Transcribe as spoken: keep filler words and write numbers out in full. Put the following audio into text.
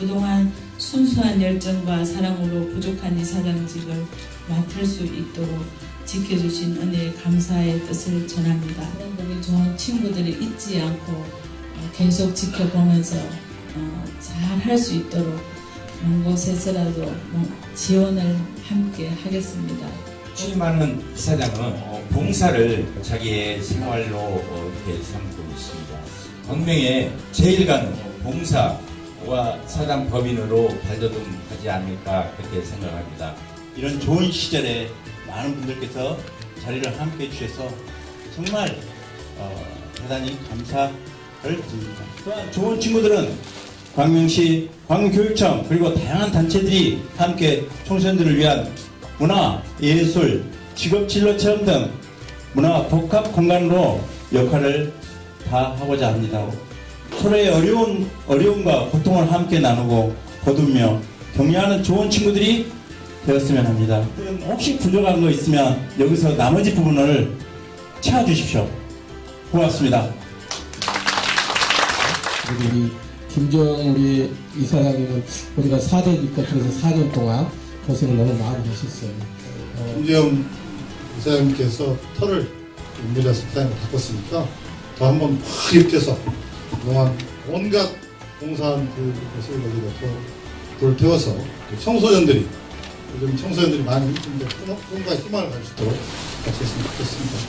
그동안 순수한 열정과 사랑으로 부족한 이사장직을 맡을 수 있도록 지켜주신 은혜에 감사의 뜻을 전합니다. 그런 보기 좋은 친구들이 잊지 않고 계속 지켜보면서 잘 할 수 있도록 먼 곳에서라도 지원을 함께 하겠습니다. 취임하는 이사장은 봉사를 자기의 생활로 이렇게 삼고 있습니다. 광명의 제일 가는 봉사와 사단 법인으로 발돋움하지 않을까 그렇게 생각합니다. 이런 좋은 시절에 많은 분들께서 자리를 함께 해주셔서 정말 어, 대단히 감사를 드립니다. 또한 좋은 친구들은 광명시, 광명교육청 그리고 다양한 단체들이 함께 청소년들을 위한 문화, 예술, 직업진로체험 등 문화 복합 공간으로 역할을 다 하고자 합니다. 서로의 어려운, 어려움과 고통을 함께 나누고 거두며 격려하는 좋은 친구들이 되었으면 합니다. 혹시 부족한 거 있으면 여기서 나머지 부분을 채워주십시오. 고맙습니다. 우리 김정 우리 이사장님은 우리가 사 대니까 그래서 사 년 동안 고생을 너무 많이 하셨어요. 어, 김정 이사장님께서 털을 윤미래 석사님을 바꿨으니까 더 한번 확 입혀서 그동안 온갖 봉사한 그것을 여기다 더 불태워서 청소년들이 요즘 청소년들이 많이 힘든데 꿈과 희망을 가질 수 있도록 같이 했으면 좋겠습니다.